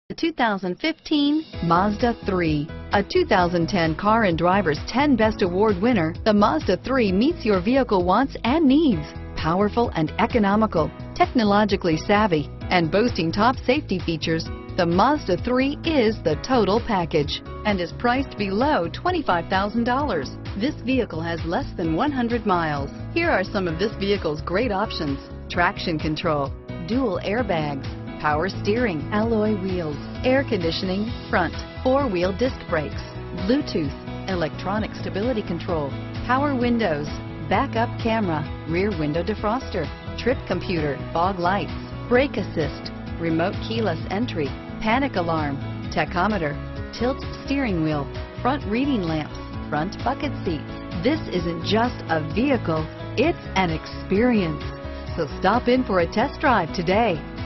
The 2015 Mazda 3. A 2010 Car and Driver's 10 Best Award winner, the Mazda 3 meets your vehicle wants and needs. Powerful and economical, technologically savvy, and boasting top safety features, the Mazda 3 is the total package and is priced below $25,000. This vehicle has less than 100 miles. Here are some of this vehicle's great options: traction control, dual airbags, power steering, alloy wheels, air conditioning, front, four-wheel disc brakes, Bluetooth, electronic stability control, power windows, backup camera, rear window defroster, trip computer, fog lights, brake assist, remote keyless entry, panic alarm, tachometer, tilt steering wheel, front reading lamps, front bucket seats. This isn't just a vehicle, it's an experience. So stop in for a test drive today.